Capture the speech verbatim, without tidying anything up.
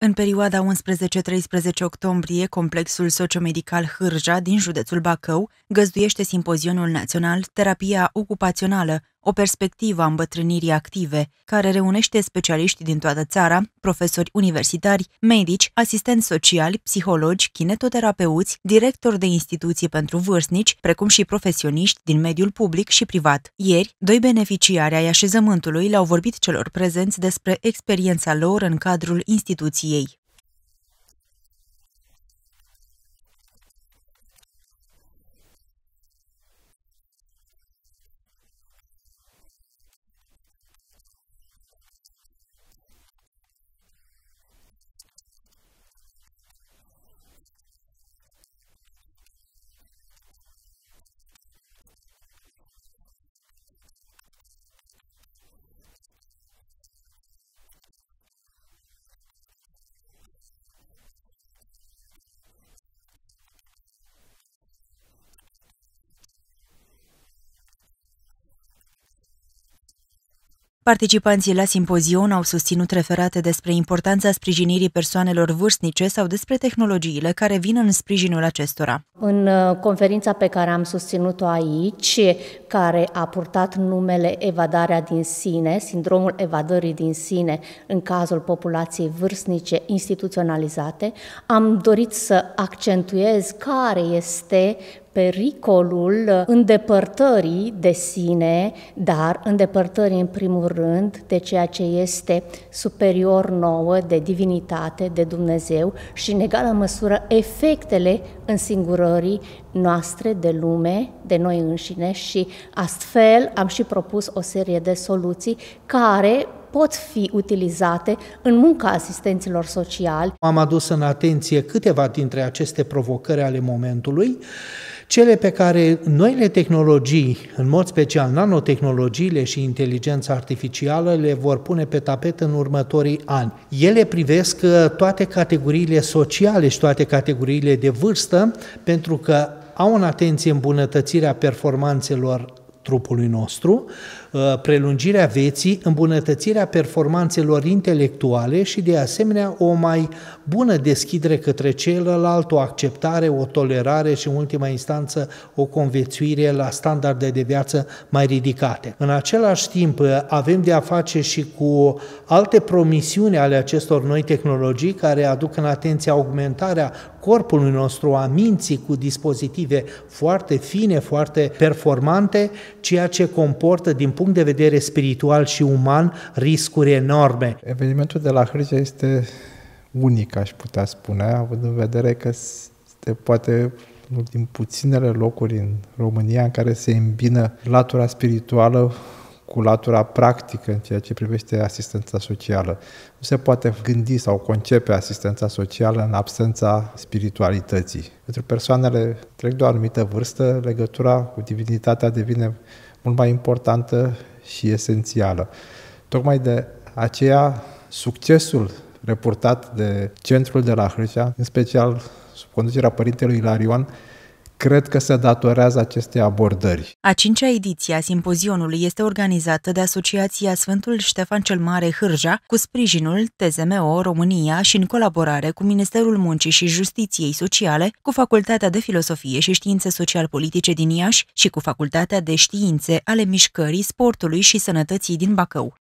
În perioada unsprezece treisprezece octombrie, complexul sociomedical Hârja din județul Bacău găzduiește simpozionul național Terapia ocupațională, o perspectivă a îmbătrânirii active, care reunește specialiști din toată țara, profesori universitari, medici, asistenți sociali, psihologi, kinetoterapeuți, directori de instituții pentru vârstnici, precum și profesioniști din mediul public și privat. Ieri, doi beneficiari ai așezământului le-au vorbit celor prezenți despre experiența lor în cadrul instituției. Participanții la simpozion au susținut referate despre importanța sprijinirii persoanelor vârstnice sau despre tehnologiile care vin în sprijinul acestora. În conferința pe care am susținut-o aici, care a purtat numele Evadarea din sine, sindromul evadării din sine în cazul populației vârstnice instituționalizate, am dorit să accentuez care este pericolul îndepărtării de sine, dar îndepărtării în primul rând de ceea ce este superior nouă, de divinitate, de Dumnezeu și în egală măsură efectele însingurării noastre de lume, de noi înșine, și astfel am și propus o serie de soluții care pot fi utilizate în munca asistenților sociali. Am adus în atenție câteva dintre aceste provocări ale momentului, cele pe care noile tehnologii, în mod special nanotehnologiile și inteligența artificială, le vor pune pe tapet în următorii ani. Ele privesc toate categoriile sociale și toate categoriile de vârstă, pentru că au în atenție îmbunătățirea performanțelor trupului nostru, prelungirea vieții, îmbunătățirea performanțelor intelectuale și, de asemenea, o mai bună deschidere către celălalt, o acceptare, o tolerare și, în ultima instanță, o conviețuire la standarde de viață mai ridicate. În același timp, avem de a face și cu alte promisiuni ale acestor noi tehnologii care aduc în atenție augmentarea corpului nostru, a minții, cu dispozitive foarte fine, foarte performante, ceea ce comportă, din punct de vedere spiritual și uman, riscuri enorme. Evenimentul de la Hârja este unic, aș putea spune, având în vedere că este poate unul din puținele locuri în România în care se îmbină latura spirituală cu latura practică în ceea ce privește asistența socială. Nu se poate gândi sau concepe asistența socială în absența spiritualității. Pentru persoanele trec de o anumită vârstă, legătura cu divinitatea devine mult mai importantă și esențială. Tocmai de aceea, succesul reportat de centrul de la Hârja, în special sub conducerea părintelui Ilarion, cred că se datorează acestei abordări. A cincea ediție a simpozionului este organizată de Asociația Sfântul Ștefan cel Mare Hârja, cu sprijinul T Z M O România și în colaborare cu Ministerul Muncii și Justiției Sociale, cu Facultatea de Filosofie și Științe Social-Politice din Iași și cu Facultatea de Științe ale Mișcării, Sportului și Sănătății din Bacău.